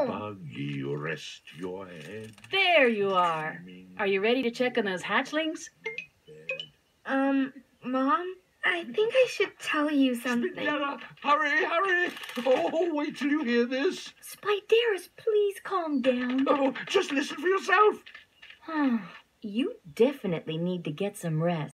Buggy, rest your head. There you are. Are you ready to check on those hatchlings? Mom, I think I should tell you something. Spidera, hurry, hurry. Oh, wait till you hear this. Spideras, please calm down. Oh, just listen for yourself. You definitely need to get some rest.